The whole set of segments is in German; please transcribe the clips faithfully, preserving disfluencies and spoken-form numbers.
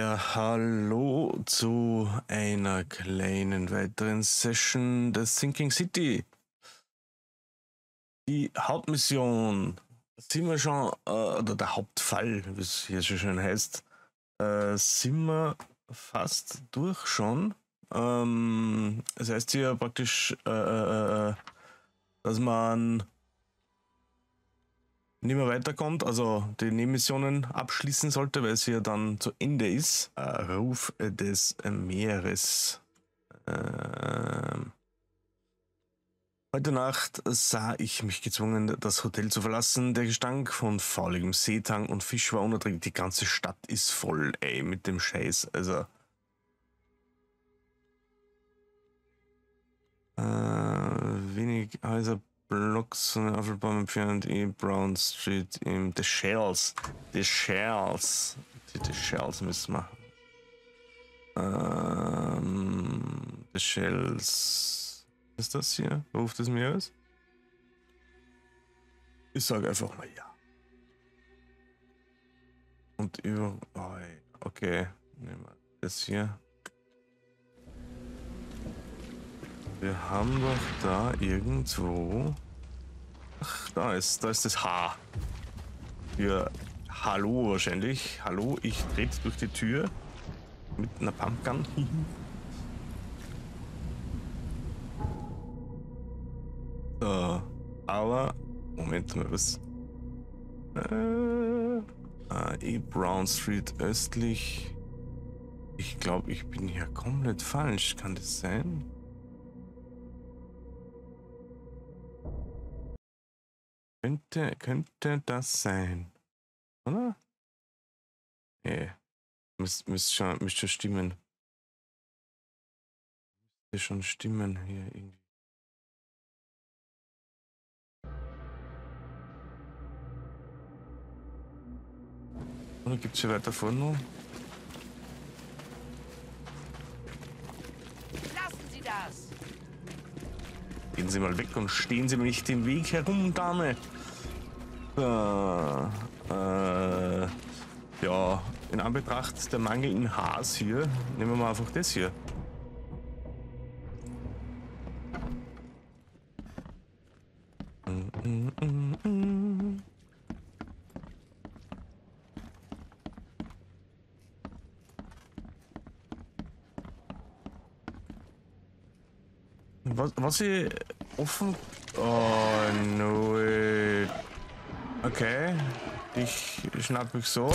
Ja, hallo zu einer kleinen weiteren Session des Sinking City. Die Hauptmission sind wir schon, äh, oder der Hauptfall, wie es hier so schön heißt, äh, sind wir fast durch schon. Ähm, das heißt hier praktisch, äh, äh, dass man nicht mehr weiterkommt, also die Nebenmissionen abschließen sollte, weil sie ja dann zu Ende ist. Äh, Ruf des Meeres. Ähm, Heute Nacht sah ich mich gezwungen, das Hotel zu verlassen. Der Gestank von fauligem Seetang und Fisch war unerträglich. Die ganze Stadt ist voll, ey, mit dem Scheiß. Also. Äh, wenig Häuser, Blocks von den Apfelbaum entfernt, E. Brown Street im The Shells. The Shells. Die, die Shells müssen wir. Ähm, The Shells. Was ist das hier? Ruf des Meeres? Ich sage einfach mal ja. Und über. Oh, okay. Nehmen wir das hier. Wir haben doch da irgendwo. Ach, da ist, da ist das H. Für Hallo wahrscheinlich. Hallo, ich trete durch die Tür mit einer Pumpgun. So, aber Moment mal, was? Äh, ah, E. Brown Street östlich. Ich glaube, ich bin hier komplett falsch. Kann das sein? Könnte, könnte das sein? Oder? Nee. Müsste müsst schon, müsst schon stimmen. Müsste schon stimmen hier irgendwie. Oder gibt es hier weiter vorne noch? Lassen Sie das! Gehen Sie mal weg und stehen Sie mir nicht im Weg herum, Dame. So, äh, ja, in Anbetracht der mangelnden Haars hier, nehmen wir mal einfach das hier. Mm, mm, mm, mm. Was, was ich offen... Oh, no. Okay, dich schnapp ich so.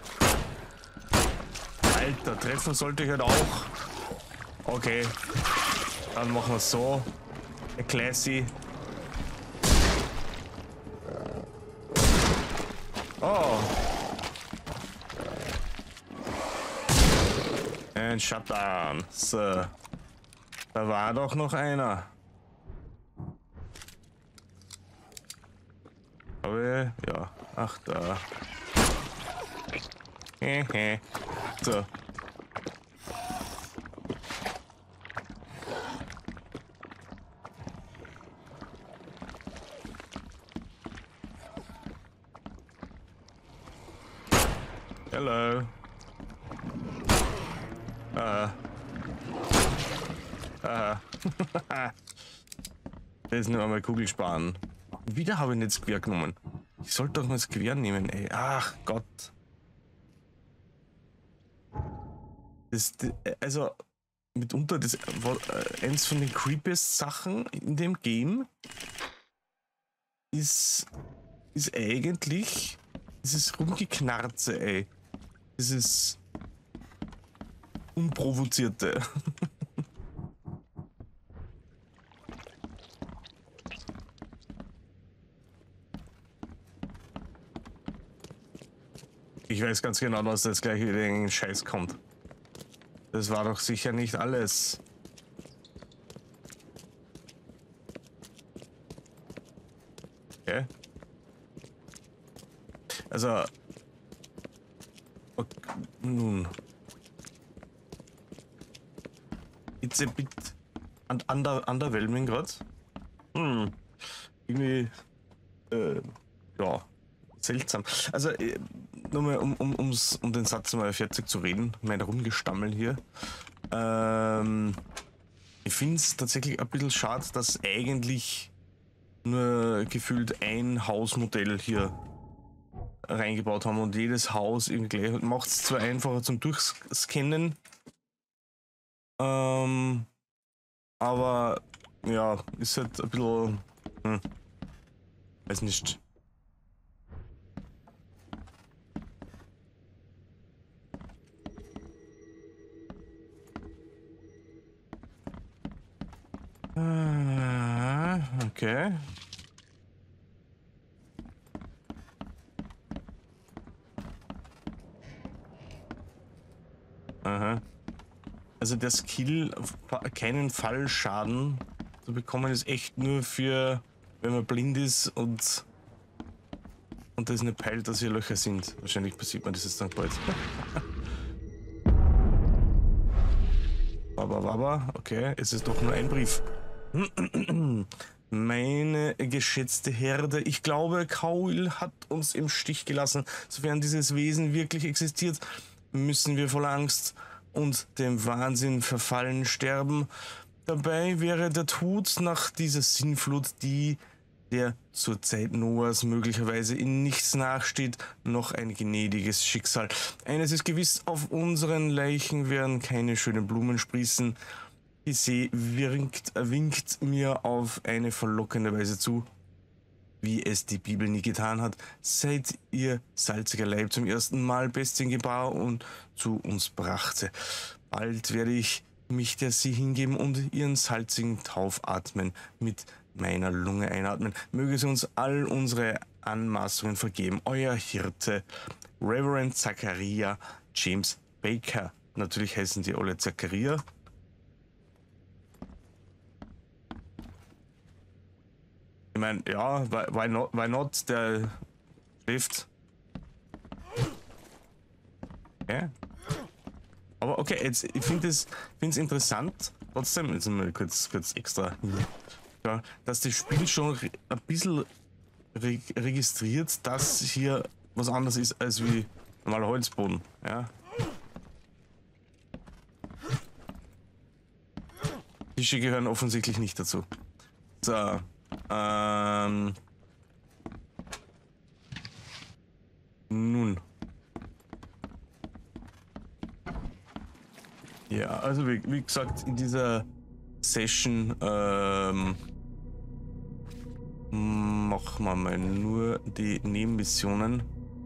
Alter, treffen sollte ich halt auch. Okay, dann machen wir es so. Classy. Oh. Ein Shutdown. So. Da war doch noch einer. Aber ja, ach da. Hehe. So. Hello. Ah. Ah. Das ist nur einmal Kugel sparen. Wieder habe ich nicht das Gewehr genommen. Ich sollte doch mal das Gewehr nehmen, ey. Ach Gott. Das, also, mitunter das war eins von den creepiest Sachen in dem Game ist, ist eigentlich dieses Rumgeknarze, ey. Dieses Unprovozierte. Ich weiß ganz genau, dass das gleich wieder in den Scheiß kommt. Das war doch sicher nicht alles. Okay. Also. Okay, nun. It's a bit under, underwhelming gerade. Hm. Irgendwie. Äh, ja. Seltsam. Also. Äh, nur mal um, um, um's, um den Satz mal fertig zu reden, mein Rumgestammel hier. Ähm, ich finde es tatsächlich ein bisschen schade, dass eigentlich nur gefühlt ein Hausmodell hier reingebaut haben und jedes Haus irgendwie gleich. Macht es zwar einfacher zum Durchscannen, ähm, aber ja, ist halt ein bisschen, hm, weiß nicht. Ah, okay. Aha. Also der Skill, keinen Fallschaden zu bekommen, ist echt nur für, wenn man blind ist und und das nicht peilt, dass hier Löcher sind. Wahrscheinlich passiert man das jetzt dann bald. Aber, aber, okay, es ist doch nur ein Brief. Meine geschätzte Herde, ich glaube, Kaul hat uns im Stich gelassen. Sofern dieses Wesen wirklich existiert, müssen wir voller Angst und dem Wahnsinn verfallen sterben. Dabei wäre der Tod nach dieser Sinnflut, die der zur Zeit Noahs möglicherweise in nichts nachsteht, noch ein gnädiges Schicksal. Eines ist gewiss, auf unseren Leichen werden keine schönen Blumen sprießen. Die See winkt, winkt mir auf eine verlockende Weise zu, wie es die Bibel nie getan hat, seit ihr salziger Leib zum ersten Mal Bestien gebar und zu uns brachte. Bald werde ich mich der See hingeben und ihren salzigen Tauf atmen, mit meiner Lunge einatmen. Möge sie uns all unsere Anmaßungen vergeben. Euer Hirte, Reverend Zachariah James Baker. Natürlich heißen die alle Zachariah. Ich meine, ja, why not, why not? Der schläft. Okay. Aber okay, jetzt, ich finde es interessant, trotzdem, jetzt mal kurz, kurz extra, ja, dass das Spiel schon ein bisschen re registriert, dass hier was anderes ist als wie normaler Holzboden. Ja. Tische gehören offensichtlich nicht dazu. So. Ähm. Nun. Ja, also wie, wie gesagt, in dieser Session ähm, machen wir mal nur die Nebenmissionen,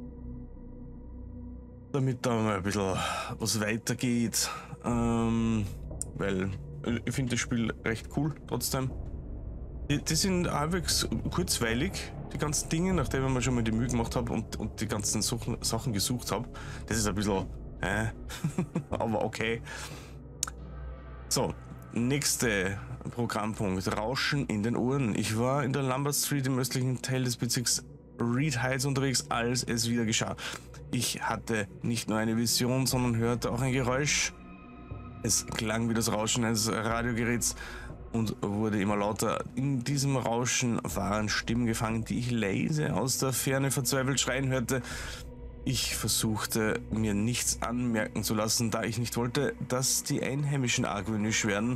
damit da mal ein bisschen was weitergeht, ähm, weil ich finde das Spiel recht cool trotzdem. Die, die sind halbwegs kurzweilig, die ganzen Dinge, nachdem ich mir schon mal die Mühe gemacht habe und, und die ganzen Suchen, Sachen gesucht habe. Das ist ein bisschen, äh, aber okay. So, nächste Programmpunkt, Rauschen in den Ohren. Ich war in der Lambert Street im östlichen Teil des Bezirks Reed Heights unterwegs, als es wieder geschah. Ich hatte nicht nur eine Vision, sondern hörte auch ein Geräusch. Es klang wie das Rauschen eines Radiogeräts und wurde immer lauter. In diesem Rauschen waren Stimmen gefangen, die ich leise aus der Ferne verzweifelt schreien hörte. Ich versuchte, mir nichts anmerken zu lassen, da ich nicht wollte, dass die Einheimischen argwöhnisch werden.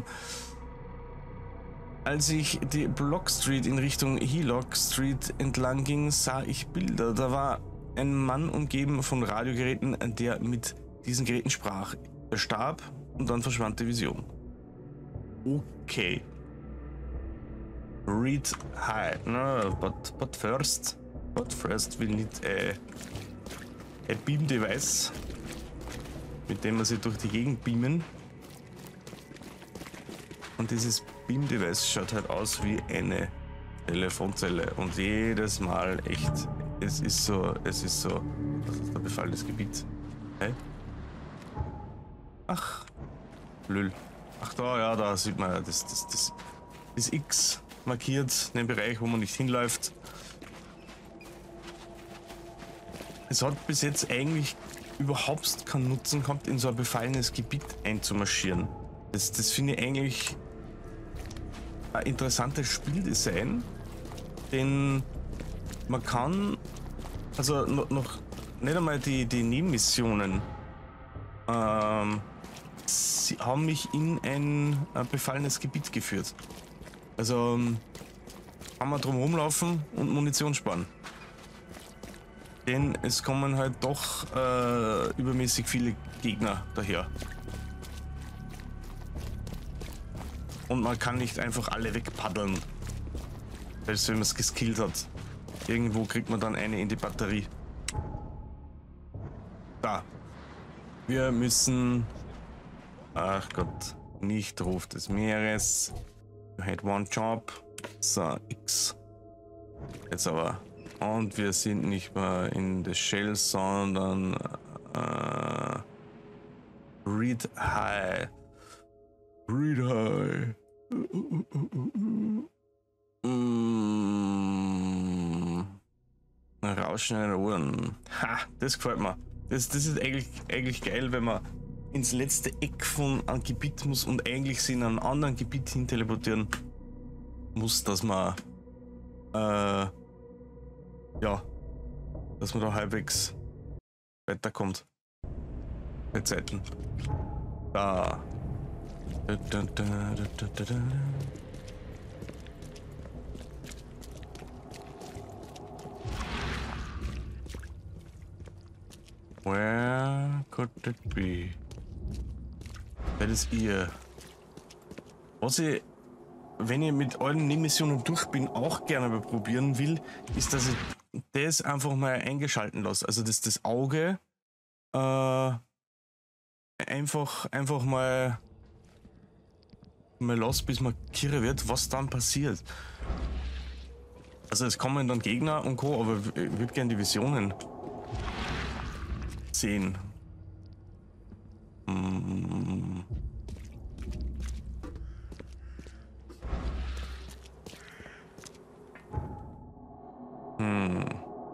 Als ich die Block Street in Richtung Helock Street entlang ging, sah ich Bilder. Da war ein Mann umgeben von Radiogeräten, der mit diesen Geräten sprach. Er starb und dann verschwand die Vision. Okay. Read high. No, but, but first, but first we need a ein Beam-Device, mit dem wir sie durch die Gegend beamen. Und dieses Beam-Device schaut halt aus wie eine Telefonzelle. Und jedes Mal echt, es ist so, es ist so, das ist der befallenes Gebiet. Hey? Ach, lül. Ach da, ja, da sieht man das, das, das, das X markiert, den Bereich, wo man nicht hinläuft. Es hat bis jetzt eigentlich überhaupt keinen Nutzen gehabt, in so ein befallenes Gebiet einzumarschieren. Das, das finde ich eigentlich ein interessantes Spieldesign, denn man kann, also noch, noch nicht einmal die, die Nebenmissionen. Ähm, sie haben mich in ein, ein befallenes Gebiet geführt. Also ähm, kann man drum rumlaufen und Munition sparen. Denn es kommen halt doch äh, übermäßig viele Gegner daher. Und man kann nicht einfach alle wegpaddeln. Selbst wenn man es geskillt hat. Irgendwo kriegt man dann eine in die Batterie. Da. Wir müssen... Ach Gott. Nicht Ruf des Meeres. You had one job. So, X. Jetzt aber... Und wir sind nicht mehr in der Shell, sondern äh, Read High. Read High. Mm. Rauschen in den Ohren. Ha, das gefällt mir. Das, das ist eigentlich, eigentlich geil, wenn man ins letzte Eck von einem Gebiet muss und eigentlich sich in einem anderen Gebiet hin teleportieren muss, dass man äh, ja, dass man da halbwegs weiterkommt. Bei Zeiten. Da. Da, da, da, da, da, da. Where could it be? Das ist ihr. Was ich, wenn ich mit allen Nebenmissionen durch bin, auch gerne mal probieren will, ist, dass ich das einfach mal eingeschalten lasse. Also dass das Auge äh, einfach, einfach mal, mal lasse, bis man kirre wird, was dann passiert. Also es kommen dann Gegner und Co., aber ich würde gerne die Visionen sehen. Hm. Hm.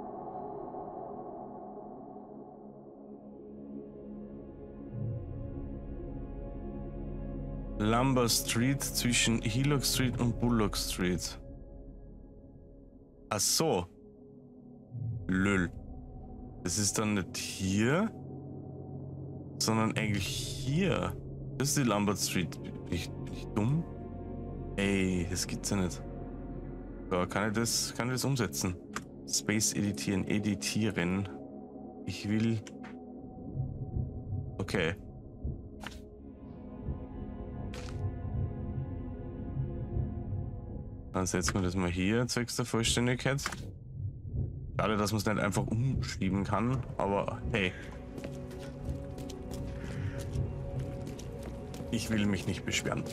Lumber Street zwischen Hillock Street und Bullock Street. Ach so. Lül. Das ist dann nicht hier, sondern eigentlich hier. Das ist die Lombard Street. Bin ich, bin ich dumm? Ey, das gibt's ja nicht. So, kann ich das, kann ich das umsetzen? Space editieren, editieren. Ich will... Okay. Dann setzen wir das mal hier, zwecks der Vollständigkeit. Schade, dass man es nicht einfach umschieben kann, aber hey. Ich will mich nicht beschweren.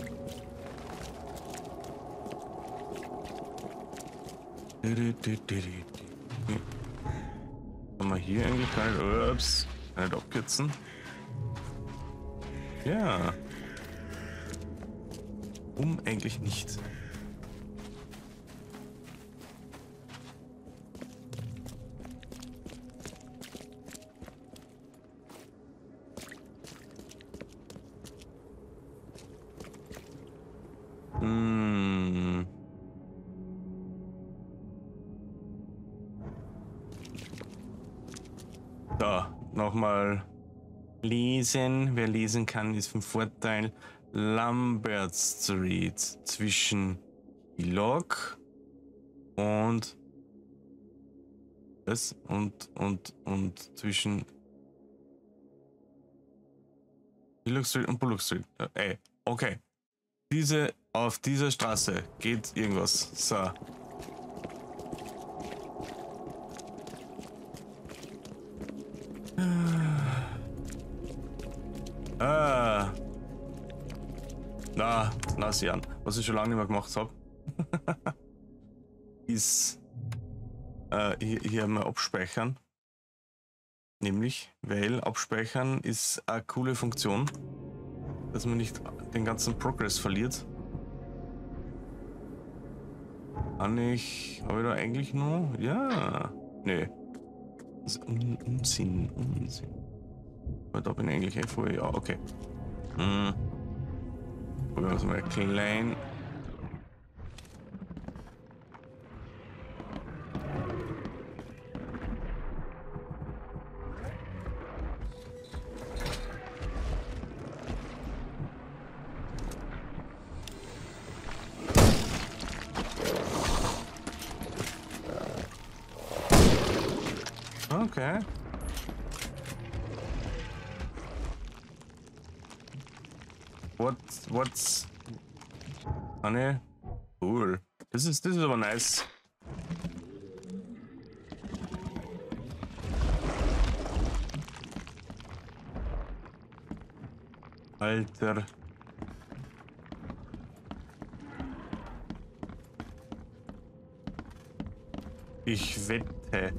Kann man hier eigentlich gar nicht, ups, kann nicht abkürzen? Ja. Um eigentlich nicht. Hm. Da, nochmal lesen. Wer lesen kann, ist vom Vorteil. Lambert Street zwischen Hillock und das und und und zwischen Hillock Street und Bullock Street. Ey, okay. Diese auf dieser Straße geht irgendwas. So. Ah. Na, na, Sian. Was ich schon lange nicht mehr gemacht habe, ist äh, hier, hier mal abspeichern. Nämlich, weil abspeichern ist eine coole Funktion, dass man nicht den ganzen Progress verliert. Kann ich. Habe ich da eigentlich nur? Ja. Nee. Das ist Un Unsinn. Unsinn. Aber da bin ich eigentlich eh voll. Ja, okay. Hm. Probieren wir es mal klein. Okay. What, what's... Ah ne, cool. Das ist, das ist aber nice. Alter. Ich wette.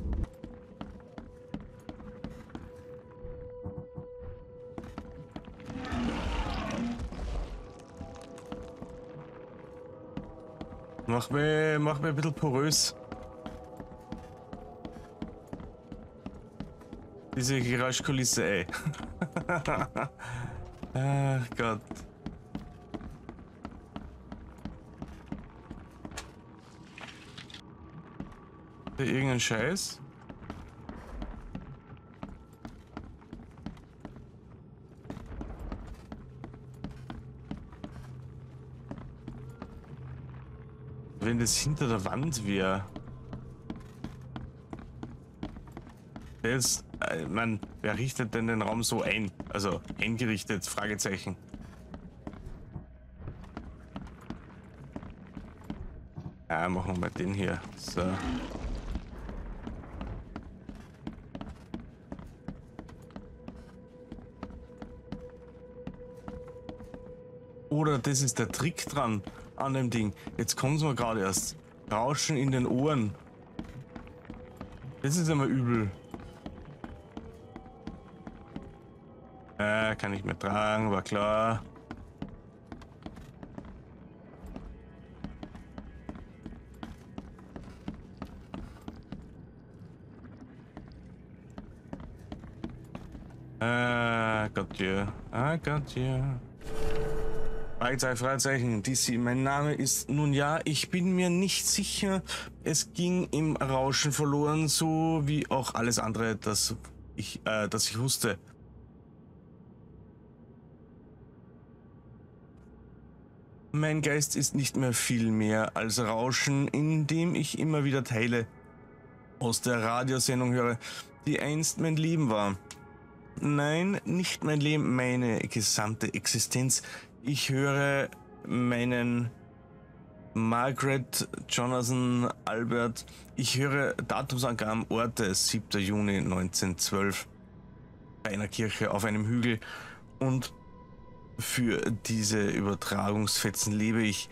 Mach mir, mach mir ein bisschen porös. Diese Geräuschkulisse, ey. Ach Gott. Irgendein Scheiß? Wenn das hinter der Wand wäre. Jetzt, äh, man, wer richtet denn den Raum so ein? Also eingerichtet, Fragezeichen. Ja, machen wir mal den hier. So. Oder das ist der Trick dran an dem Ding. Jetzt kommen sie mir gerade erst. Rauschen in den Ohren. Das ist immer übel. Äh, kann ich mehr tragen, war klar. Äh, Gott, ja. Ah, Gott, ja. Fragezeichen, Fragezeichen, D C, mein Name ist, nun ja, ich bin mir nicht sicher. Es ging im Rauschen verloren, so wie auch alles andere, das ich, äh, das ich wusste. Mein Geist ist nicht mehr viel mehr als Rauschen, in dem ich immer wieder Teile aus der Radiosendung höre, die einst mein Leben war. Nein, nicht mein Leben, meine gesamte Existenz. Ich höre meinen Margaret, Jonathan, Albert. Ich höre Datumsangaben, Orte, siebter Juni neunzehnhundertzwölf, bei einer Kirche auf einem Hügel. Und für diese Übertragungsfetzen lebe ich.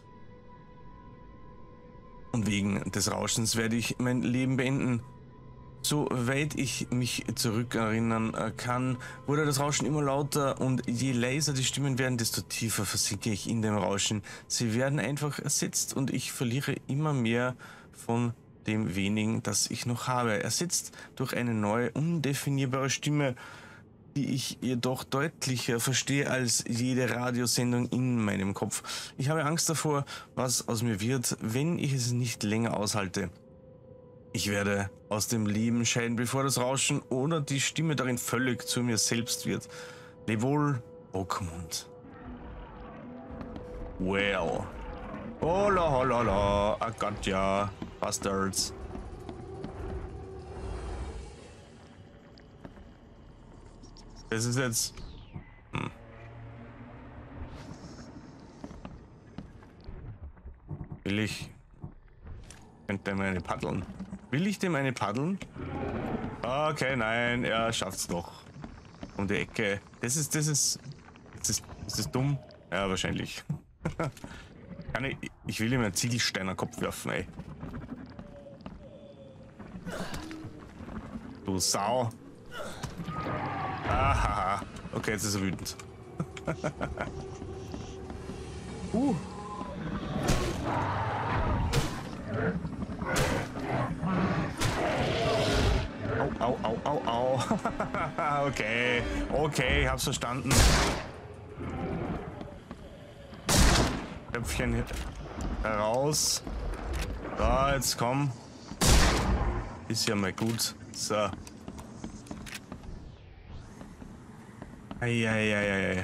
Und wegen des Rauschens werde ich mein Leben beenden. Soweit ich mich zurückerinnern kann, wurde das Rauschen immer lauter und je leiser die Stimmen werden, desto tiefer versinke ich in dem Rauschen. Sie werden einfach ersetzt und ich verliere immer mehr von dem wenigen, das ich noch habe. Ersetzt durch eine neue, undefinierbare Stimme, die ich jedoch deutlicher verstehe als jede Radiosendung in meinem Kopf. Ich habe Angst davor, was aus mir wird, wenn ich es nicht länger aushalte. Ich werde aus dem Leben scheiden, bevor das Rauschen oder die Stimme darin völlig zu mir selbst wird. Leb wohl, Oakmund. Well. Hola, hola, hola. I got ya, bastards. Das ist jetzt... Hm. Will ich... Könnte mir eine paddeln. Will ich dem eine paddeln? Okay, nein, er schafft's doch. Um die Ecke. Das ist, das ist... Ist das, ist das dumm? Ja, wahrscheinlich. Kann ich... Ich will ihm einen Ziegelstein am Kopf werfen, ey. Du Sau. Ahaha. Okay, jetzt ist er wütend. uh. Au, au, au, au, au. Okay, okay, hab's verstanden. Köpfchen heraus. Da, jetzt komm. Ist ja mal gut. So. Eieieiei.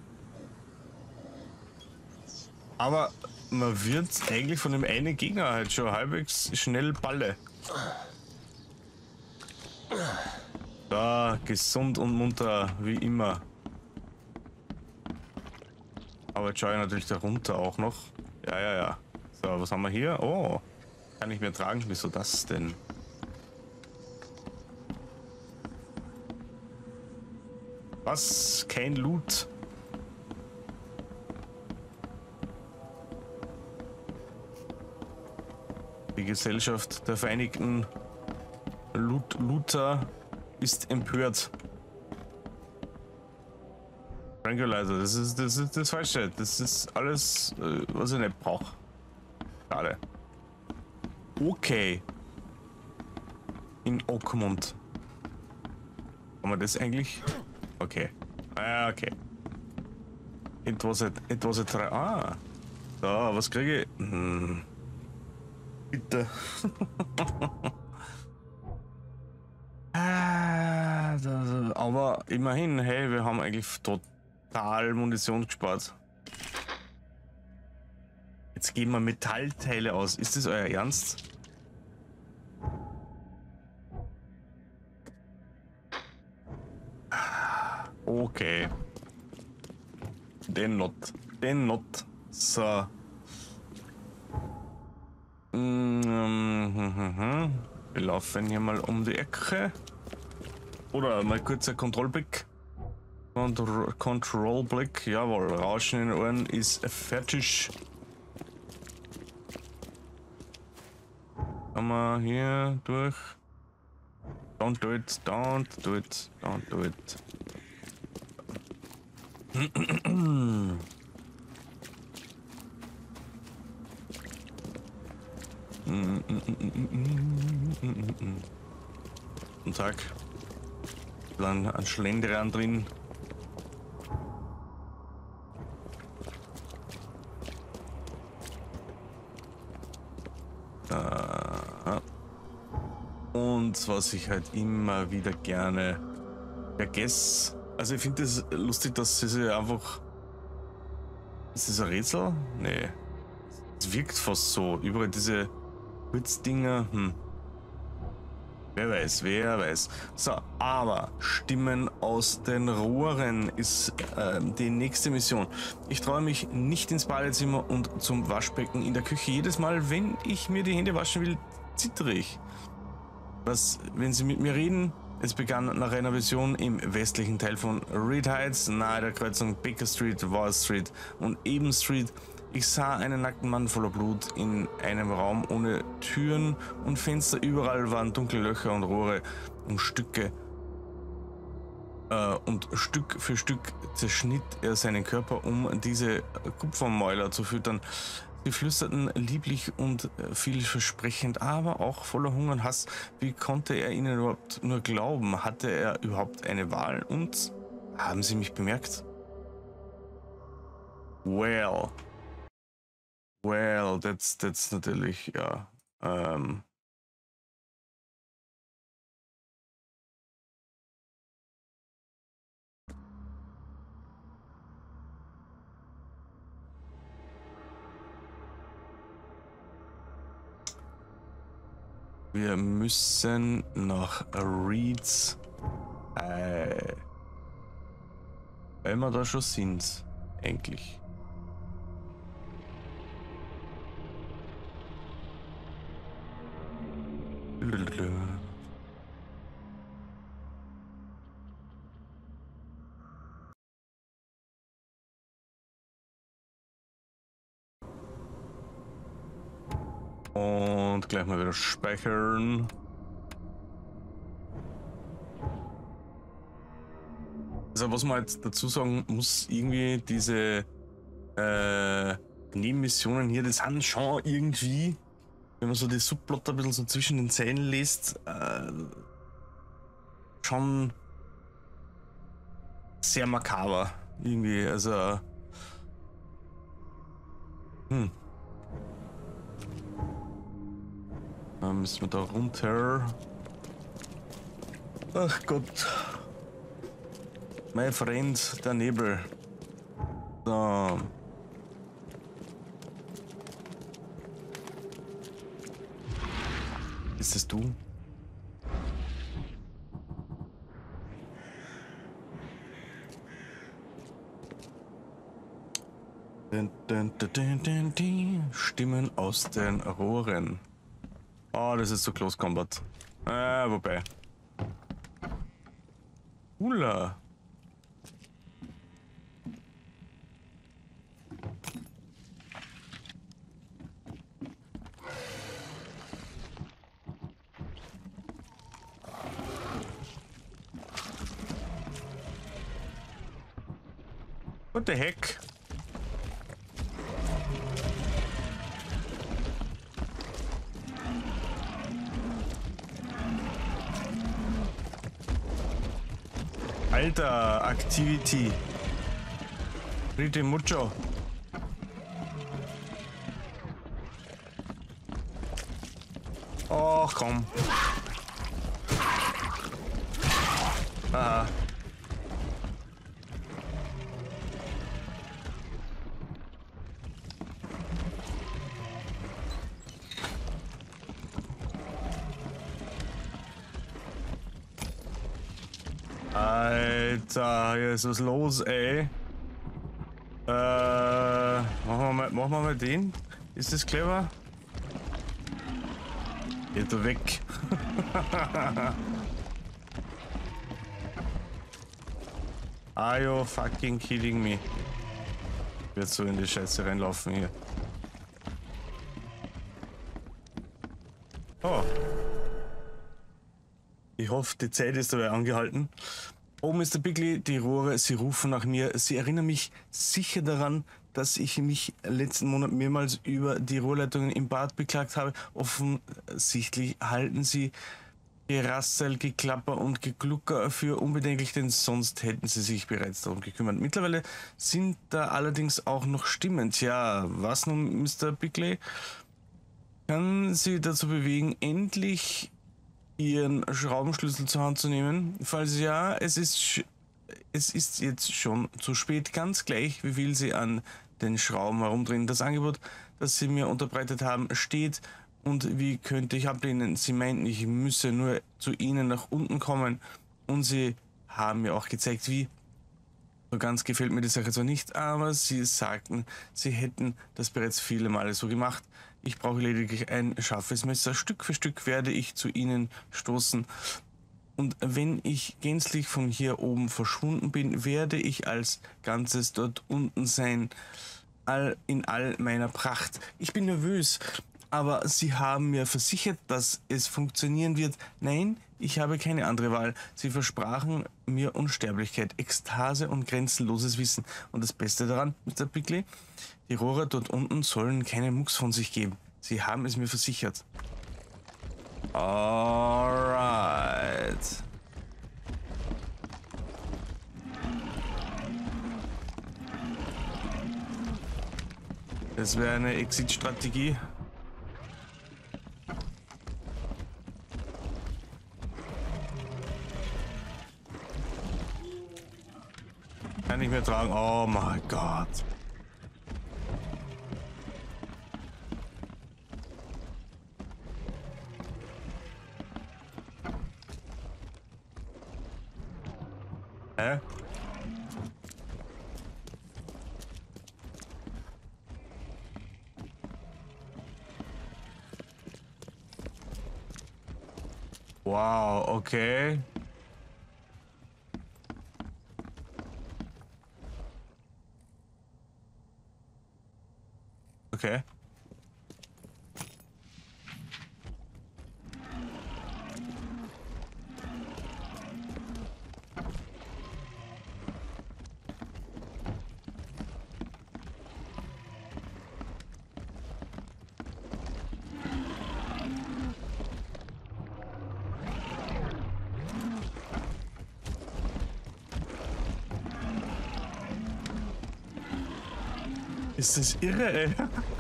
Aber man wird eigentlich von dem einen Gegner halt schon halbwegs schnell Balle. Da, gesund und munter, wie immer. Aber jetzt schaue ich natürlich da runter auch noch. Ja, ja, ja. So, was haben wir hier? Oh, kann ich mir tragen? Wieso das denn? Was? Kein Loot? Die Gesellschaft der Vereinigten Loot Looter ist empört. Tranquilizer, das ist das ist das Falsche. Das ist alles, äh, was ich nicht brauche. Schade. Okay. In Oakmont. Haben wir das eigentlich? Okay. Ah, okay. It was a, it was a try. Ah. So, was kriege ich? Hm. Bitte. Ah, das, aber immerhin, hey, wir haben eigentlich total Munition gespart. Jetzt geben wir Metallteile aus. Ist das euer Ernst? Okay. Den not. Den not. So. Wir laufen hier mal um die Ecke. Oder mal kurzer Kontrollblick. Kontro Kontrollblick. Jawohl, Rauschen in den Ohren ist fertig. Kann man hier durch. Don't do it, don't do it, don't do it. Guten Tag. Dann ein Schlendrian drin. Uh, und was ich halt immer wieder gerne vergesse. Also ich finde es das lustig, dass sie einfach... Ist das ein Rätsel? Nee. Es wirkt fast so. Überall diese Holzdinger. Hm. Wer weiß, wer weiß. So, aber Stimmen aus den Rohren ist äh, die nächste Mission. Ich traue mich nicht ins Badezimmer und zum Waschbecken in der Küche. Jedes Mal, wenn ich mir die Hände waschen will, zittere ich. Was, wenn Sie mit mir reden? Es begann nach einer Vision im westlichen Teil von Reed Heights, nahe der Kreuzung Baker Street, Wall Street und Eben Street. Ich sah einen nackten Mann voller Blut in einem Raum ohne Türen und Fenster. Überall waren dunkle Löcher und Rohre und Stücke. Äh, und Stück für Stück zerschnitt er seinen Körper, um diese Kupfermäuler zu füttern. Sie flüsterten lieblich und vielversprechend, aber auch voller Hunger und Hass. Wie konnte er ihnen überhaupt nur glauben? Hatte er überhaupt eine Wahl? Und haben sie mich bemerkt? Well. Well, that's, that's natürlich, ja. Ähm. Wir müssen nach Reeds. Äh, weil wir da schon sind, eigentlich. Und gleich mal wieder speichern. Also was man jetzt dazu sagen muss, irgendwie diese äh, Nebenmissionen hier, das sind schon irgendwie, wenn man so die Subplotter ein bisschen so zwischen den Zeilen liest, äh, schon sehr makaber. Irgendwie, also hm. Dann müssen wir da runter. Ach Gott. Mein Freund, der Nebel. So. Ist es du? Dun, dun, dun, dun, dun. Stimmen aus den Rohren. Oh, das ist so Close Combat. Äh, wobei. Hula. What the heck? Alter, Activity. Pretty mucho. Oh, komm. Aha. Alter, hier ist was los, ey. Äh, machen wir mal, machen wir mal den. Ist das clever? Geht er weg. Are you fucking kidding me? Wird so in die Scheiße reinlaufen hier. Oh. Ich hoffe, die Zeit ist dabei angehalten. Oh, Mister Bigley, die Rohre, sie rufen nach mir. Sie erinnern mich sicher daran, dass ich mich letzten Monat mehrmals über die Rohrleitungen im Bad beklagt habe. Offensichtlich halten sie Gerassel, Geklapper und Geglucker für unbedenklich, denn sonst hätten sie sich bereits darum gekümmert. Mittlerweile sind da allerdings auch noch Stimmen. Tja, was nun, Mister Bigley? Kann sie dazu bewegen, endlich Ihren Schraubenschlüssel zur Hand zu nehmen? Falls ja, es ist, es ist jetzt schon zu spät. Ganz gleich, wie viel Sie an den Schrauben herumdrehen. Das Angebot, das Sie mir unterbreitet haben, steht. Und wie könnte ich ablehnen? Sie meinten, ich müsse nur zu Ihnen nach unten kommen. Und Sie haben mir auch gezeigt, wie. So ganz gefällt mir die Sache zwar nicht, aber Sie sagten, Sie hätten das bereits viele Male so gemacht. Ich brauche lediglich ein scharfes Messer. Stück für Stück werde ich zu Ihnen stoßen. Und wenn ich gänzlich von hier oben verschwunden bin, werde ich als Ganzes dort unten sein. All, in all meiner Pracht. Ich bin nervös, aber Sie haben mir versichert, dass es funktionieren wird. Nein, ich habe keine andere Wahl. Sie versprachen mir Unsterblichkeit, Ekstase und grenzenloses Wissen. Und das Beste daran, Mister Bigley, die Rohre dort unten sollen keinen Mucks von sich geben. Sie haben es mir versichert. Alright. Das wäre eine Exit-Strategie. Kann ich mehr tragen. Oh mein Gott. Hä? Wow, okay. Okay. Ist das irre, ey?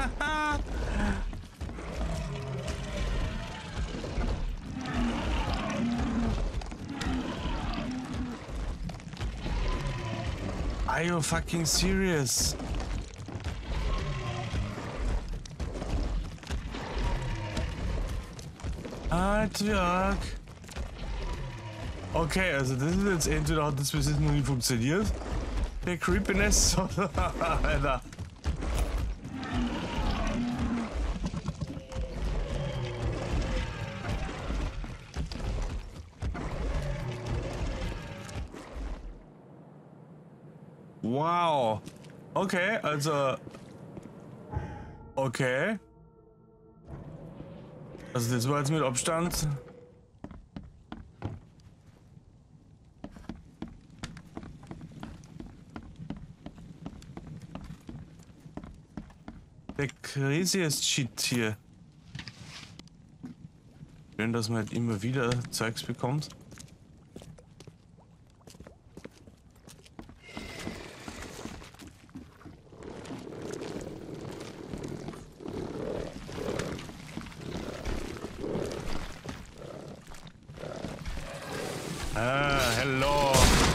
Are you fucking serious? Alter. Okay, also das ist jetzt entweder hat das bis jetzt noch nie funktioniert. Der Creepiness oder Alter. Wow. Okay, also... Okay. Also das war jetzt mit Abstand... der craziest Shit hier. Schön, dass man halt immer wieder Zeugs bekommt. Ah, hello.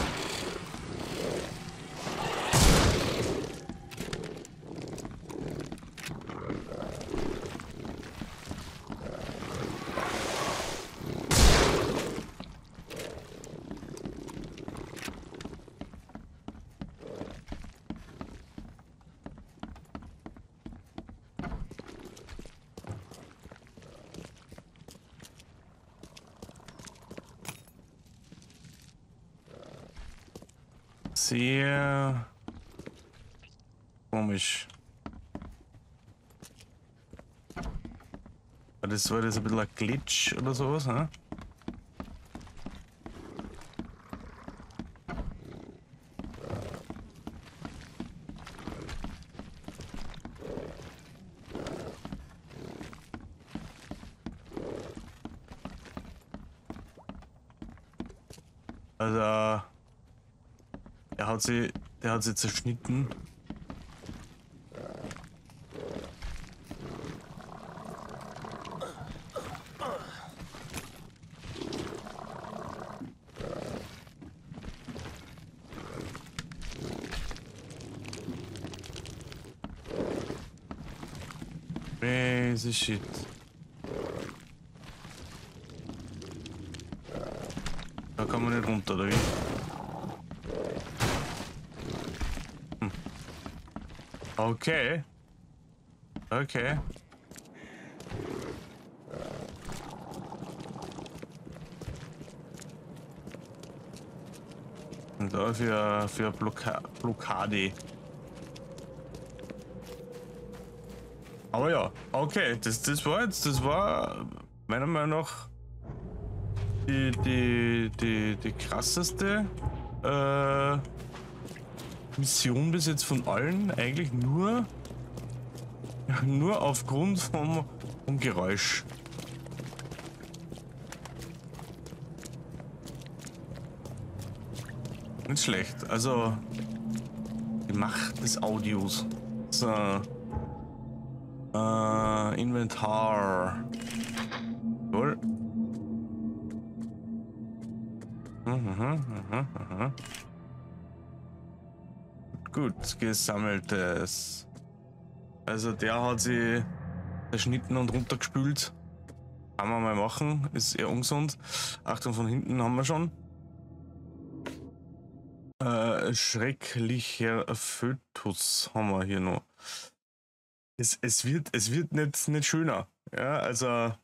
Sehr komisch. War das, war das ein bisschen ein Glitch oder sowas, ne? Also, er hat sie, der hat sie zerschnitten. Crazy shit. Da kann man nicht runter, oder wie? Hm. Okay. Okay. Und da für, für Blocka Blockade. Aber ja, okay, das, das war jetzt, das war meiner Meinung nach die, die, die, die krasseste äh, Mission bis jetzt von allen. Eigentlich nur, nur aufgrund vom, vom Geräusch. Nicht schlecht, also die Macht des Audios. So. Äh, Inventar. Cool. Mhm, mhm, mhm. Gut, gesammeltes. Also der hat sie zerschnitten und runtergespült. Kann man mal machen, ist eher ungesund. Achtung, von hinten haben wir schon. Äh, schrecklicher Fötus haben wir hier noch. Es, es wird, es wird nicht, nicht schöner. Ja, also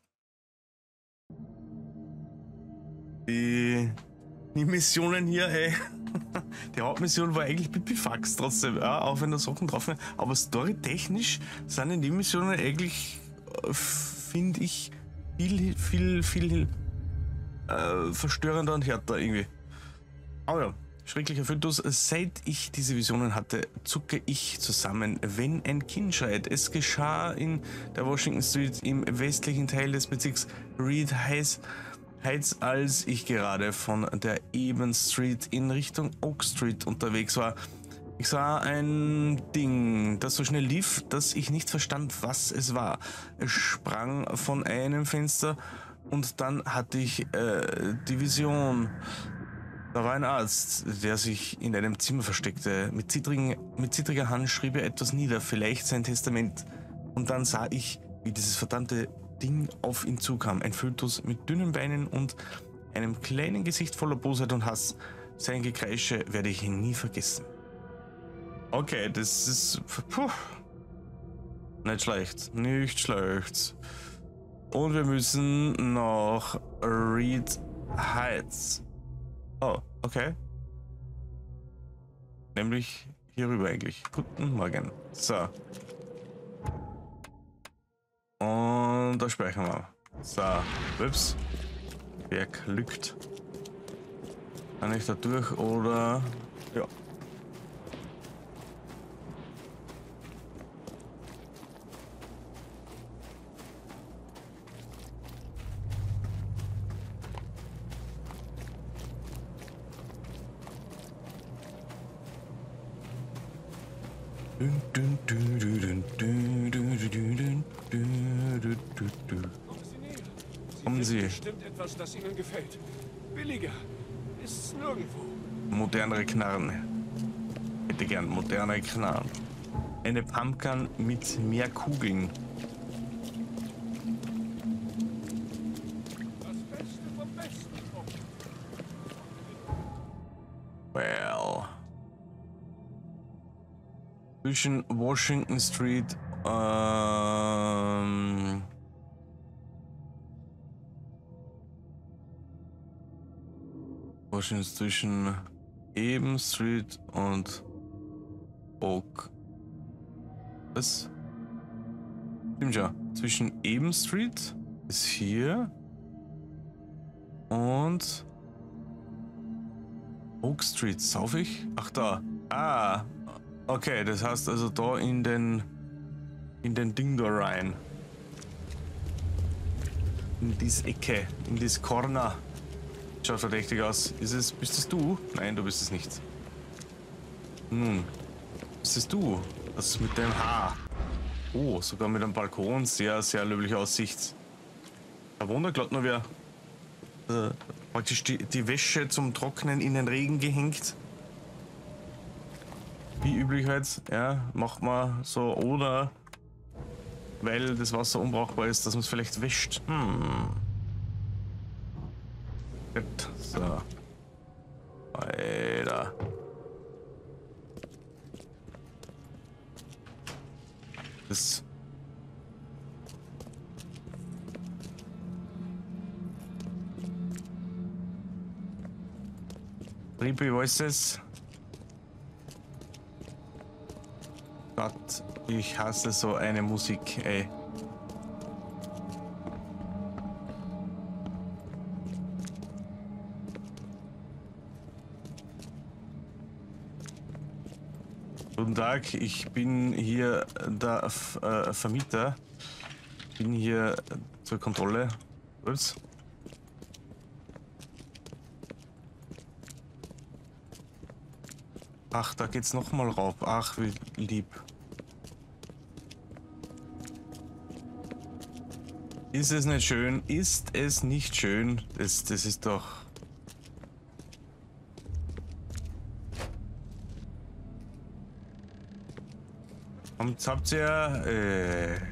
die, die Missionen hier, hey, die Hauptmission war eigentlich Pipifax trotzdem, ja, auch wenn da Sachen drauf sind. Aber storytechnisch sind die Missionen eigentlich, äh, finde ich, viel, viel, viel äh, verstörender und härter irgendwie. Aber ja. Schrecklicher Fötus. Seit ich diese Visionen hatte, zucke ich zusammen, wenn ein Kind schreit. Es geschah in der Washington Street im westlichen Teil des Bezirks Reed Heights, als ich gerade von der Eben Street in Richtung Oak Street unterwegs war. Ich sah ein Ding, das so schnell lief, dass ich nicht verstand, was es war. Es sprang von einem Fenster und dann hatte ich äh, die Vision. Da war ein Arzt, der sich in einem Zimmer versteckte. Mit, zittrigen, mit zittriger Hand schrieb er etwas nieder, vielleicht sein Testament. Und dann sah ich, wie dieses verdammte Ding auf ihn zukam. Ein Fötus mit dünnen Beinen und einem kleinen Gesicht voller Bosheit und Hass. Sein Gekreische werde ich nie vergessen. Okay, das ist... Puh. Nicht schlecht, nicht schlecht. Und wir müssen nach Reed Heights. Oh, okay. Nämlich hier rüber eigentlich. Guten Morgen. So. Und da speichern wir. So. Ups. Berg lückt. Kann ich da durch oder... Ja. Kommen Sie. Bestimmt etwas, das Ihnen gefällt. Billiger ist's nirgendwo. Modernere Knarren. Hätte gern moderne Knarren. Eine Pumpgun mit mehr Kugeln. Das Beste vom Besten. Well. Zwischen Washington Street, ähm, Washington zwischen Eben Street und Oak. Was? Stimmt ja. Zwischen Eben Street ist hier und Oak Street. Sauf ich? Ach da. Ah. Okay, das heißt also da in den in den Ding da rein. In diese Ecke, in das Corner. Schaut verdächtig aus. Ist es, bist es du? Nein, du bist es nicht. Nun, bist es du? Das ist mit dem Haar. Oh, sogar mit einem Balkon. Sehr, sehr löbliche Aussicht. Da wohnt da gerade noch wer. Äh, praktisch die, die Wäsche zum Trocknen in den Regen gehängt. Wie üblich halt, ja, macht man so, oder weil das Wasser unbrauchbar ist, dass man es vielleicht wäscht. Hm. Gut, so. Alter. Das. Creepy Voices. Gott, ich hasse so eine Musik, ey. Guten Tag, ich bin hier der F äh, Vermieter. Bin hier zur Kontrolle. Ups. Ach, da geht's noch mal rauf. Ach, wie lieb. Ist es nicht schön? Ist es nicht schön? Das, das ist doch... Und habt ihr... Äh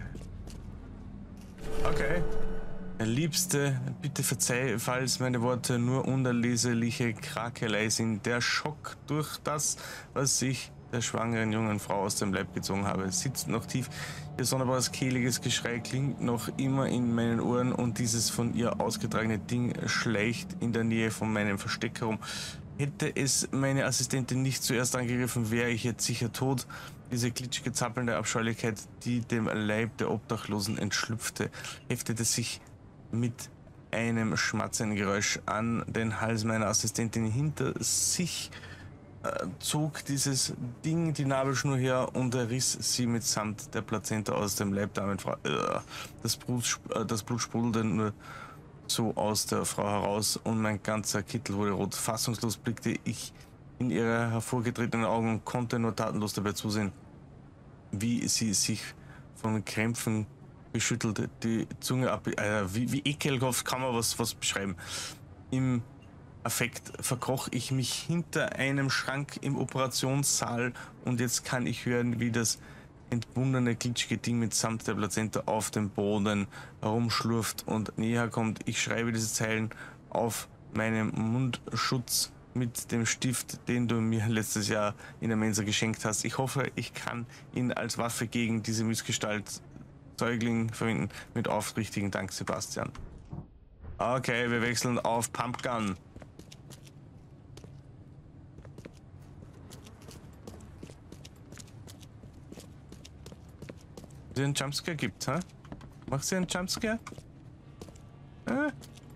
okay. Liebste, bitte verzeih, falls meine Worte nur unerleseliche Krakelei sind. Der Schock durch das, was ich der schwangeren jungen Frau aus dem Leib gezogen habe, sitzt noch tief. Ihr sonderbares kehliges Geschrei klingt noch immer in meinen Ohren und dieses von ihr ausgetragene Ding schleicht in der Nähe von meinem Versteck herum. Hätte es meine Assistentin nicht zuerst angegriffen, wäre ich jetzt sicher tot. Diese glitschige, zappelnde Abscheulichkeit, die dem Leib der Obdachlosen entschlüpfte, heftete sich mit einem schmatzenden Geräusch an den Hals meiner Assistentin. Hinter sich äh, zog dieses Ding die Nabelschnur her und er riss sie mitsamt der Plazenta aus dem Leib der armen Frau. Äh, das Blut, äh, das Blut sprudelte nur so aus der Frau heraus und mein ganzer Kittel wurde rot. Fassungslos blickte ich in ihre hervorgetretenen Augen und konnte nur tatenlos dabei zusehen, wie sie sich von Krämpfen geschüttelte, die Zunge ab... Äh, wie, wie ekelhaft kann man was, was beschreiben. Im Affekt verkroch ich mich hinter einem Schrank im Operationssaal und jetzt kann ich hören, wie das entbundene, glitschige Ding mitsamt der Plazenta auf dem Boden herumschlurft und näher kommt. Ich schreibe diese Zeilen auf meinem Mundschutz mit dem Stift, den du mir letztes Jahr in der Mensa geschenkt hast. Ich hoffe, ich kann ihn als Waffe gegen diese Missgestalt Säugling verwenden. Mit aufrichtigen Dank, Sebastian. Okay, wir wechseln auf Pumpgun. es einen Jumpscare gibt, hä? Machst du einen Jumpscare? Hä?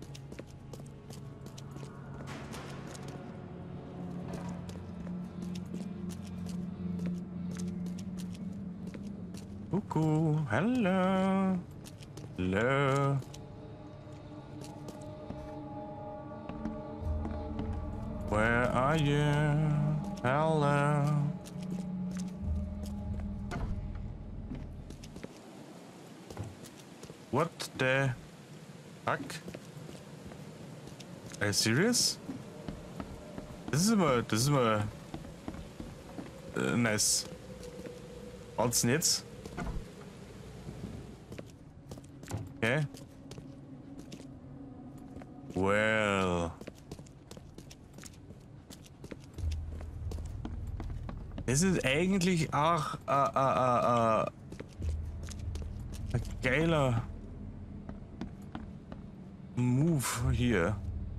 Kuckuck, hallo. Hallo. Where are you? Hello. What the fuck? Are you serious? Das ist immer, das ist immer äh, nice. Wart's denn jetzt? Okay. Well. Das ist eigentlich auch äh, äh, äh, äh, ein geiler Move hier.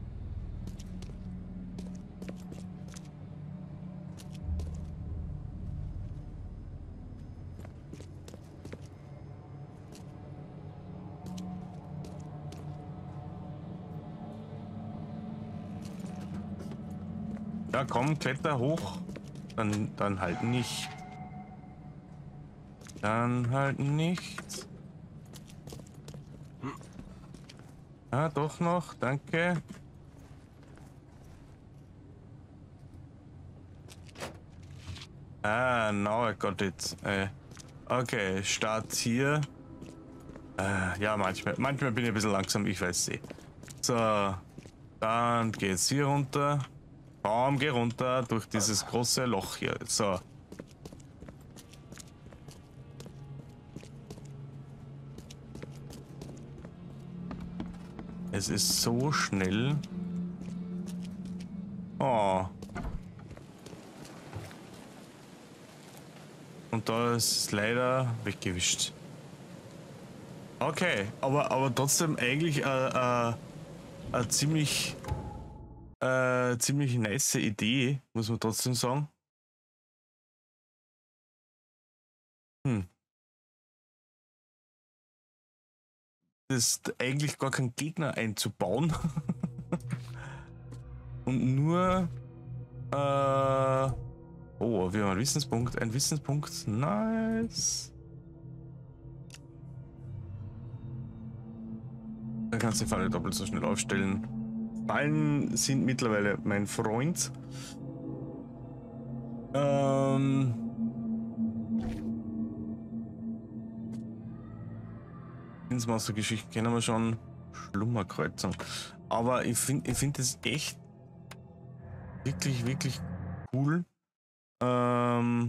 Ja, komm, kletter hoch. Dann, dann halt nicht. Dann halt nicht. Ah, doch noch, danke. Ah, now I got it. Äh, okay, Start hier. Äh, ja, manchmal, manchmal bin ich ein bisschen langsam, ich weiß eh. So, dann geht's hier runter. Baum, geh runter durch dieses große Loch hier. So. Es ist so schnell. Oh. Und da ist es leider weggewischt. Okay, aber, aber trotzdem eigentlich eine äh, äh, ziemlich, äh, ziemlich nice Idee, muss man trotzdem sagen. Hm. Das ist eigentlich gar kein Gegner einzubauen. Und nur äh, oh, wir haben einen Wissenspunkt. Ein Wissenspunkt. Nice. Dann kannst du die Falle doppelt so schnell aufstellen. Fallen sind mittlerweile mein Freund. Ähm. Insmaster-Geschichten kennen wir schon. Schlummerkreuzung. Aber ich finde ich find das echt wirklich, wirklich cool. Ähm,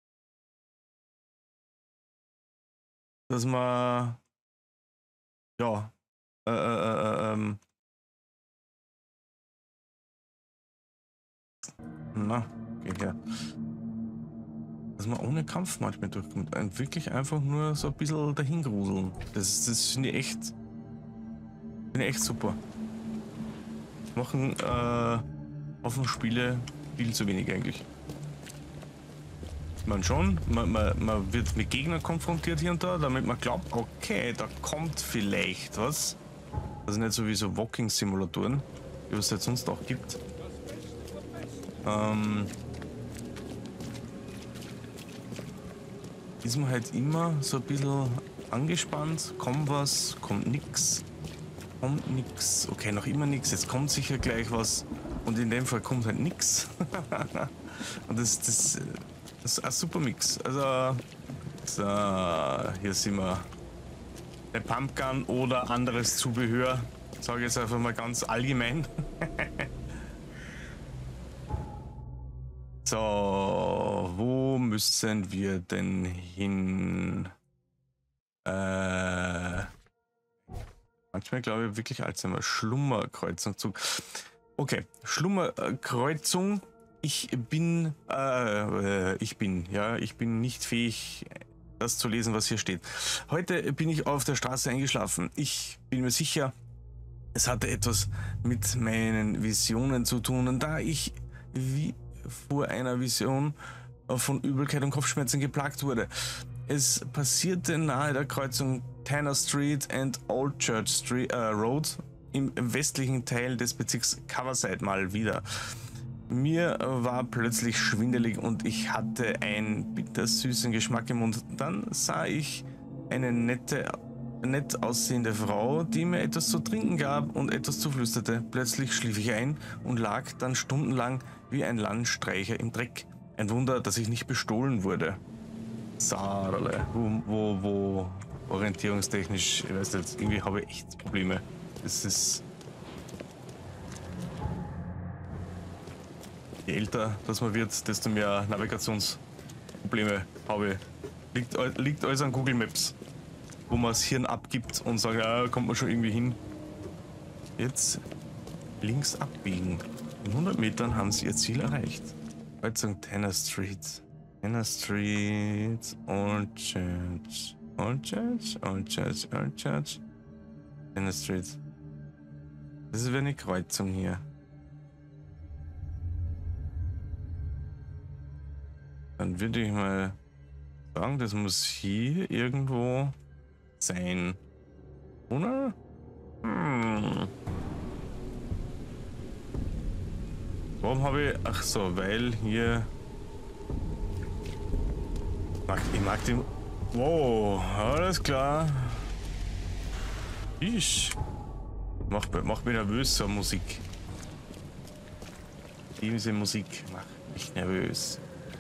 dass man ja äh, äh, äh, ähm, na, geh her. Dass man ohne Kampf manchmal durchkommt. Und wirklich einfach nur so ein bisschen dahin gruseln. Das, das finde ich echt finde ich echt super. Machen äh, auf dem Spiele viel zu wenig eigentlich. Man schon, man, man, man wird mit Gegnern konfrontiert hier und da, damit man glaubt, okay, da kommt vielleicht was. Also nicht so wie so Walking-Simulatoren, wie es jetzt sonst auch gibt. Ähm, ist man halt immer so ein bisschen angespannt, kommt was, kommt nix, kommt nix, okay, noch immer nix, jetzt kommt sicher gleich was und in dem Fall kommt halt nix. Und das, das Das ist ein super Mix. Also, so, hier sind wir. Eine Pumpgun oder anderes Zubehör. Sage ich jetzt einfach mal ganz allgemein. So, wo müssen wir denn hin? Äh, manchmal glaube ich wirklich Alzheimer. Schlummerkreuzung. Okay, Schlummerkreuzung. Ich bin, äh, ich bin, ja, ich bin nicht fähig, das zu lesen, was hier steht. Heute bin ich auf der Straße eingeschlafen. Ich bin mir sicher, es hatte etwas mit meinen Visionen zu tun. Und da ich wie vor einer Vision von Übelkeit und Kopfschmerzen geplagt wurde, Es passierte nahe der Kreuzung Tanner Street and Old Church Street, äh, Road im westlichen Teil des Bezirks Coverside mal wieder. Mir war plötzlich schwindelig und ich hatte einen bittersüßen Geschmack im Mund. Dann sah ich eine nette, nett aussehende Frau, die mir etwas zu trinken gab und etwas zuflüsterte. Plötzlich schlief ich ein und lag dann stundenlang wie ein Landstreicher im Dreck. Ein Wunder, dass ich nicht bestohlen wurde. Sarale, wo, wo, wo orientierungstechnisch, ich weiß nicht, irgendwie habe ich echt Probleme. Es ist... Je älter das man wird, desto mehr Navigationsprobleme habe ich. Liegt, liegt alles an Google Maps, wo man das Hirn abgibt und sagt, ja, kommt man schon irgendwie hin. Jetzt links abbiegen. In hundert Metern haben sie ihr Ziel erreicht. Kreuzung Tanner Street. Tanner Street, Old Church. Old Church, Old Church, Old Church. Tanner Street. Das ist wie eine Kreuzung hier. Dann würde ich mal sagen, das muss hier irgendwo sein. Oder? Hm. Warum habe ich... Ach so, weil hier... Ich mag den... Wow, alles klar. Ich... Mach, mach mich nervös, so Musik. Diese Musik macht mich nervös.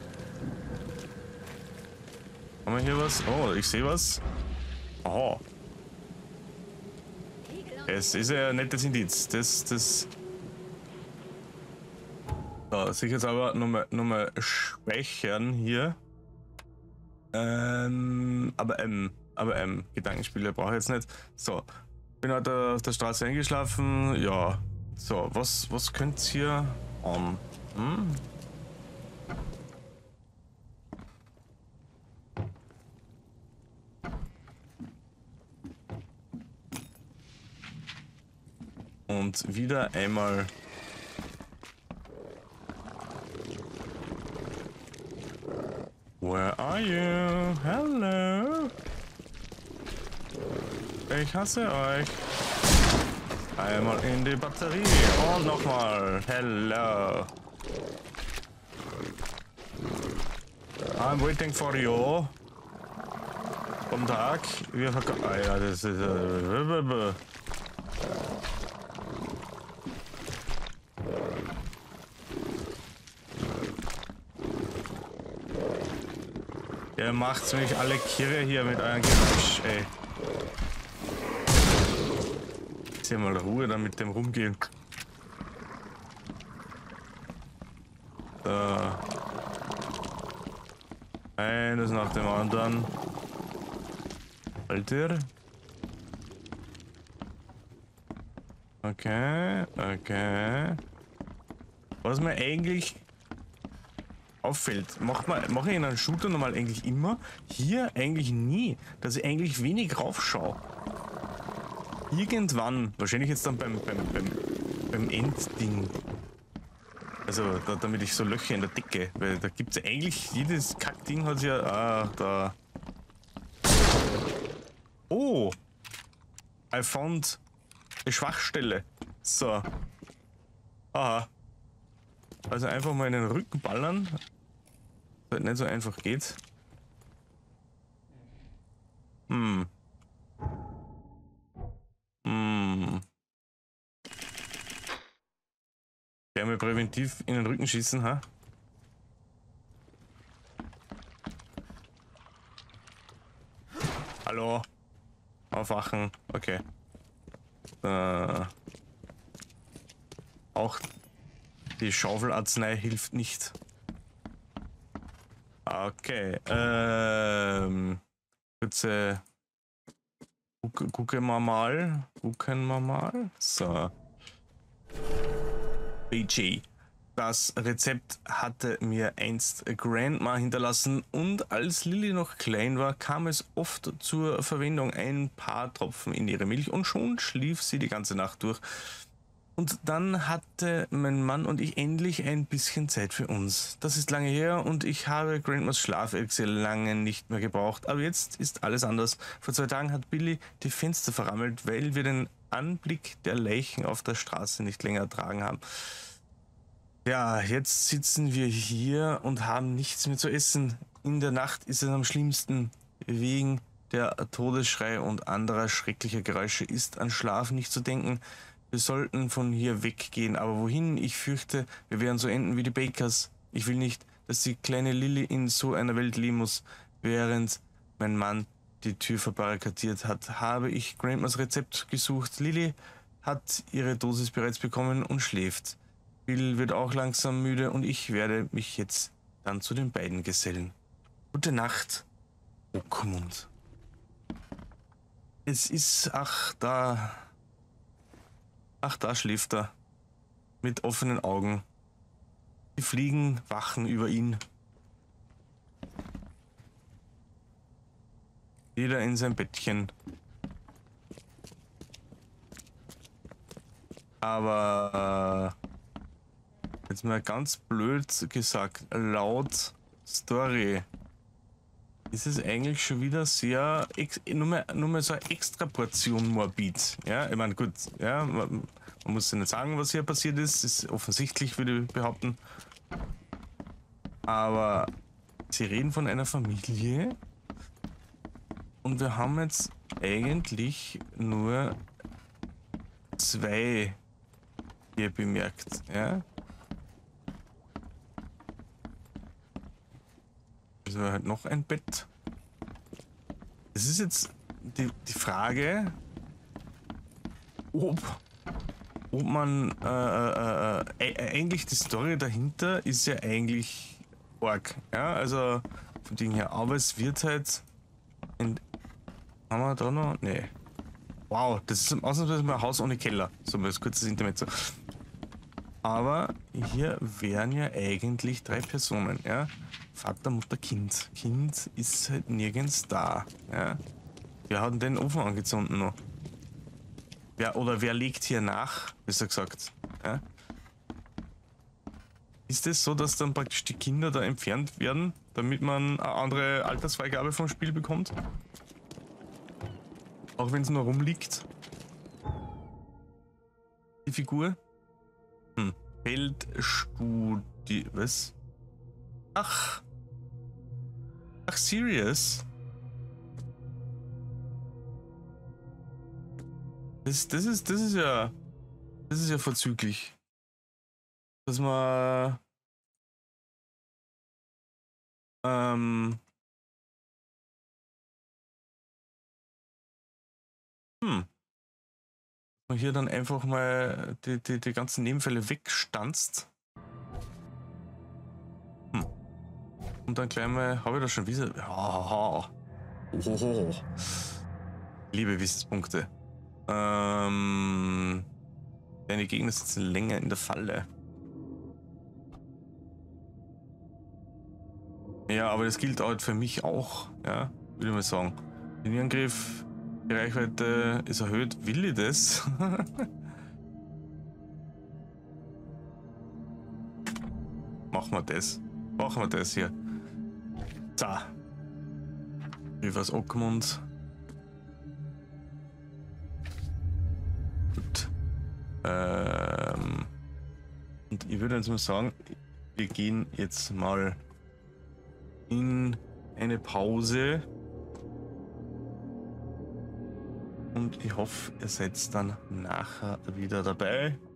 Haben wir hier was? Oh, ich sehe was. Oh. Es ist ja ein nettes Indiz. Das, das. So, sich jetzt aber nochmal noch mal speichern hier. Ähm, aber M. Aber M. Gedankenspiele brauche ich jetzt nicht. So. Bin halt auf der Straße eingeschlafen. Ja. So, was, was könnt's hier an? Hm? Und wieder einmal Where are you? Hello. Ich hasse euch. Einmal in die Batterie und nochmal. Hello. I'm waiting for you. Guten Tag. Wir verkaufen. Ah ja, das ist. Äh, Ihr macht's mich alle kirre hier mit eurem Geräusch, ey. Ist ja mal Ruhe dann mit dem Rumgehen. So. Eines nach dem anderen. Alter. Okay, okay. Was mir eigentlich auffällt, macht man, mache ich in einem Shooter normal eigentlich immer, hier eigentlich nie, dass ich eigentlich wenig raufschaue. Irgendwann, wahrscheinlich jetzt dann beim, beim, beim, beim Endding, also da, damit ich so Löcher in der Decke, weil da gibt es eigentlich, jedes Kackding hat ja, ah, da. Oh, I found eine Schwachstelle. So. Aha. Also einfach mal in den Rücken ballern. Das nicht so einfach geht. Hm. Hm. Ja, mal präventiv in den Rücken schießen, ha? Hallo? Aufwachen. Okay. Äh. Auch die Schaufelarznei hilft nicht. Okay. Ähm. Kurze. Guck, gucken wir mal. Gucken wir mal. So. B G. Das Rezept hatte mir einst Grandma hinterlassen und als Lilly noch klein war, kam es oft zur Verwendung. Ein paar Tropfen in ihre Milch und schon schlief sie die ganze Nacht durch. Und dann hatte mein Mann und ich endlich ein bisschen Zeit für uns. Das ist lange her und ich habe Grandmas Schlafelixier lange nicht mehr gebraucht. Aber jetzt ist alles anders. Vor zwei Tagen hat Billy die Fenster verrammelt, weil wir den Anblick der Leichen auf der Straße nicht länger ertragen haben. Ja, jetzt sitzen wir hier und haben nichts mehr zu essen. In der Nacht ist es am schlimmsten. Wegen der Todesschrei und anderer schrecklicher Geräusche ist an Schlaf nicht zu denken. Wir sollten von hier weggehen, aber wohin? Ich fürchte, wir werden so enden wie die Bakers. Ich will nicht, dass die kleine Lilly in so einer Welt leben muss. Während mein Mann die Tür verbarrikadiert hat, habe ich Grandmas Rezept gesucht. Lilly hat ihre Dosis bereits bekommen und schläft. Bill wird auch langsam müde und ich werde mich jetzt dann zu den beiden gesellen. Gute Nacht, Oakmund. Es ist, ach, da... Ach, da schläft er. Mit offenen Augen. Die Fliegen wachen über ihn. Jeder in sein Bettchen. Aber äh, jetzt mal ganz blöd gesagt, laut Story ist es eigentlich schon wieder sehr, ex, nur, mehr, nur mehr so eine extra Portion morbid. Ja, ich meine, gut, ja, man, man muss ja nicht sagen, was hier passiert ist, ist offensichtlich, würde ich behaupten. Aber sie reden von einer Familie und wir haben jetzt eigentlich nur zwei hier bemerkt, ja. Also halt noch ein Bett. Es ist jetzt die, die Frage, ob, ob man äh, äh, äh, eigentlich die Story dahinter ist ja eigentlich arg, ja, also von Ding her, aber es wird halt ein, haben wir da noch? Nee. Wow, das ist ausnahmsweise mal ein Haus ohne Keller, so mal als kurzes Intermezzo. Aber hier wären ja eigentlich drei Personen, ja. Vater, Mutter, Kind. Kind ist halt nirgends da, ja. Wer hat denn den Ofen angezündet noch? Wer, oder wer legt hier nach, besser gesagt, ja. Ist es so, dass dann praktisch die Kinder da entfernt werden, damit man eine andere Altersfreigabe vom Spiel bekommt? Auch wenn es nur rumliegt? Die Figur? Hm. Feldstudie. Was? Ach. Ach, serious? Das, das ist, das ist ja. Das ist ja vorzüglich. Dass man. Ähm. Hm. Man hier dann einfach mal die, die, die ganzen Nebenfälle wegstanzt. Hm. Und dann gleich mal, habe ich da schon wieder. Ja, oh. Liebe Wissenspunkte. Ähm. Deine Gegner sitzen länger in der Falle. Ja, aber das gilt halt für mich auch, ja, würde ich mal sagen. Den Angriff. Die Reichweite ist erhöht. Will ich das? Machen wir das. Machen wir das hier. So. Übers Oakmund. Gut. Ähm. Und ich würde jetzt mal sagen, wir gehen jetzt mal in eine Pause. Und ich hoffe, ihr seid dann nachher wieder dabei.